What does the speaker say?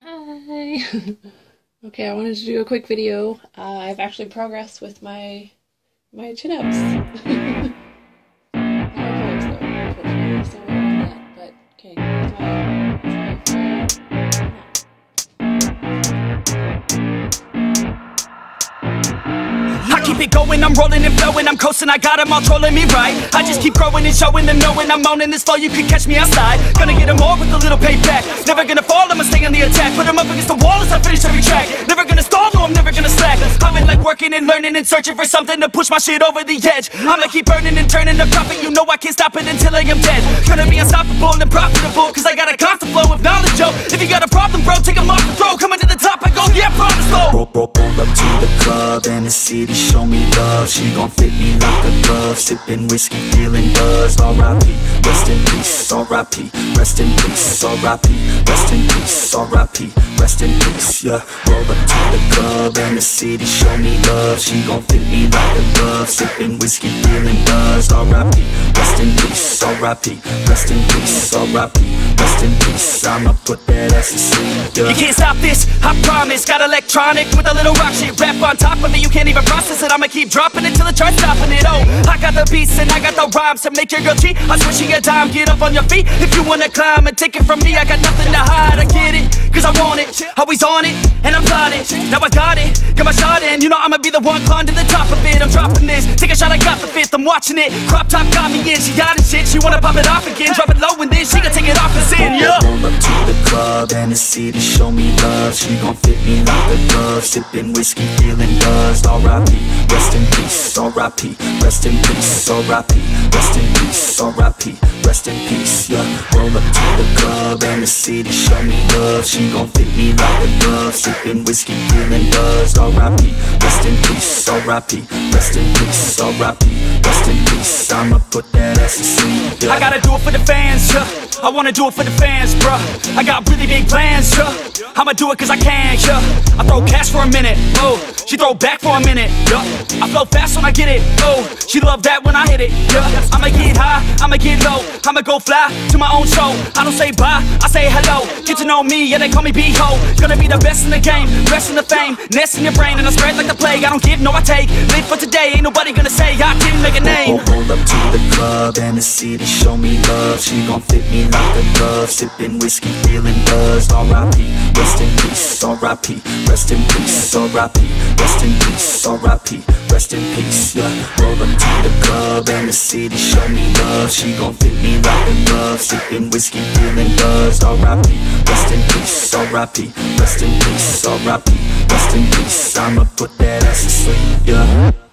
Hi! Okay, I wanted to do a quick video. I've actually progressed with my chin-ups. Not my pull-ups though, unfortunately. Still working on that, but okay, here's my I keep it going, I'm rolling and flowing, I'm coasting, I got them all trolling me right. I just keep growing and showing them, knowing I'm owning this flow, you can catch me outside. Gonna get them all with a little payback. Never gonna fall, I'ma stay on the attack. Put them up against the wall as I finish every track. Never gonna stall, no, I'm never gonna slack. I've been like working and learning and searching for something to push my shit over the edge. I'ma keep burning and turning the profit, you know I can't stop it until I am dead. Gonna be unstoppable and profitable, cause I got a constant flow of knowledge, yo. If you got a problem, bro, take 'em off the throw. Coming to the top, I go, yeah, proud as slow. Roll up to the club and the city show me love. She gon' fit me like a glove. Sippin' whiskey, feeling buzzed. R.I.P. Rest in peace. R.I.P. Rest in peace. R.I.P. Rest in peace. R.I.P. Rest in peace. Yeah. Roll up to the club and the city show me love. She gon' fit me like a glove. Sippin' whiskey, feeling buzzed. R.I.P. Rest in peace. R.I.P. Rest in peace. R.I.P. Rest in peace. I'ma put that ass to sleep. Yeah. You can't stop this, I promise. Got electronic with a little rock shit. Rap on top of it, you can't even process it. I'ma keep dropping it till the charts stopping it. Oh, I got the beats and I got the rhymes to make your girl cheat. I'm switching a dime, get up on your feet if you wanna climb and take it from me. I got nothing to hide, I get it, cause I want it. Always on it, and I'm plotting. Now I got it, got my shot in. You know I'ma be the one climbing to the top of it. I'm dropping this, take a shot, I got the fifth. I'm watching it, crop top got me in. She got it shit, she wanna pop it off again. Drop it low and then she gon' take it off and sin, yeah. Roll up to the club and the city show me love. She gon' fit me like a glove. Sippin' whiskey, feeling buzzed. R.I.P. Rest in peace. R.I.P. Rest in peace. R.I.P. Rest in peace. R.I.P. Rest in peace. Yeah. Roll up to the club and the city show me love. She gon' fit me like a glove. Sippin' whiskey, feeling buzzed. R.I.P. Rest in peace. R.I.P. Rest in peace. R.I.P. Rest in peace. I'ma put that ass to sleep. Yeah. I gotta do it for the fans, yeah. I wanna do it for the fans, bruh. I got really big plans, yeah. I'ma do it cause I can, yeah. I throw cash for a minute, oh. She throw back for a minute, yeah. I flow fast when I get it, oh. She love that when I hit it, yeah. I'ma get high, I'ma get low. I'ma go fly to my own show. I don't say bye, I say hello. Get to know me, yeah, they call me B-Ho. Gonna be the best in the game, rest in the fame. Nest in your brain and I spread like the plague. I don't give, no I take. Live for today, ain't nobody gonna say I didn't make a name. Roll up to the club and the city show me love. She gon' fit me like a glove. Sippin' whiskey, feeling buzzed. R.I.P. Rest in peace. R.I.P. Rest in peace. R.I.P. Rest in peace. R.I.P. Rest in peace. Yeah. Roll up to the club and the city show me love. She gon' fit me like a glove. Sippin' whiskey, feeling buzzed. R.I.P. Rest in peace. R.I.P. Rest in peace. R.I.P. Rest in peace. I'ma put that ass to sleep. Yeah.